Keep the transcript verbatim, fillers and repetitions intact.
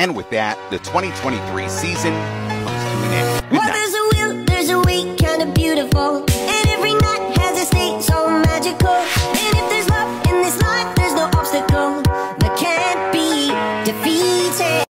And with that, the twenty twenty-three season comes to an end.